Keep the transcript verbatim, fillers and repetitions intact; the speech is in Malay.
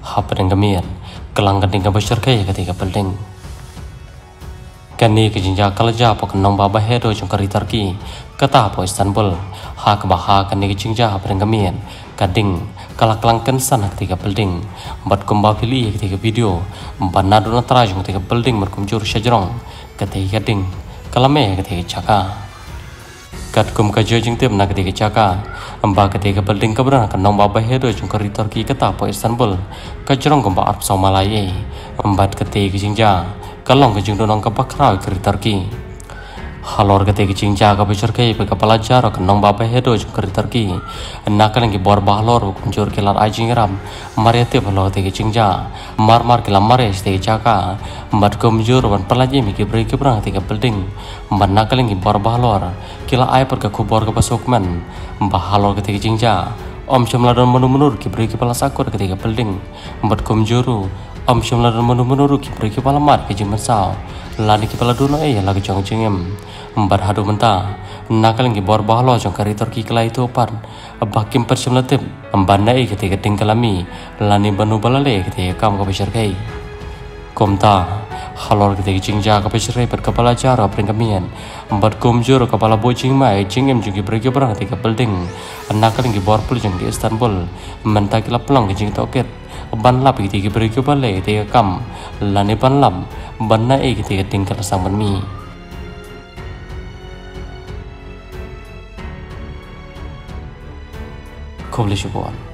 hapen gamian kelang kan tinggal bersyarkai ketika building kani kejinja kalaja pok nong baba hero jong kari Turki kata po Istanbul hak baha kani kejinja hapen gamian kading kalak langkan sana ketika building empat kumba pilih ketika video empat nado natra jong ketika building berkumjur syajrong ketika kading kalame ketika caka kat kum kajo jing tim nak ketika caka amba ketika building keberang kan nong baba hero jong kari Turki kata po Istanbul kajrong kumba Arab Saudi empat ketika kejinja kalong kejing donong kebakrau kari Turki halor ketika kejinja kebersyarkai ke pelajar ke nong baba hero jong kari Turki nakal lagi bor bahlor kunjur kelar ajing ram mariate balo ketika kejinja mar mar kelar mares ketika caka empat kumjur wan pelajar miki beri keberang ketika building empat nakal lagi bor bahlor kila ai per ke kubor ke pasukman bahalor ketika kejinja om semladon menur-menur ki beri kepala sakur ketika building empat kumjuru om semladon menur-menur ki beri kepala mat ke jing sao lani kepala duno eh lagi jong jingem empat hadu mentah nakal lagi bor bahlo jong kari Turki kelai itu opan bakim persemlatip empat nai ketika tinggalami lani banu balale ketika kam ke bersyarkai komta halor ketika jingja ke bersyarkai per kepala jara peringkamian empat kumjur kepala bojing mai jingem juga beri keberang ketika building nakal lagi bor pul jong di Istanbul mentakila pulang ke jing toket ban lap ketika beri kebale ketika kam lani ban lam ban nai ketika tinggal sang mi Kau boleh cuba.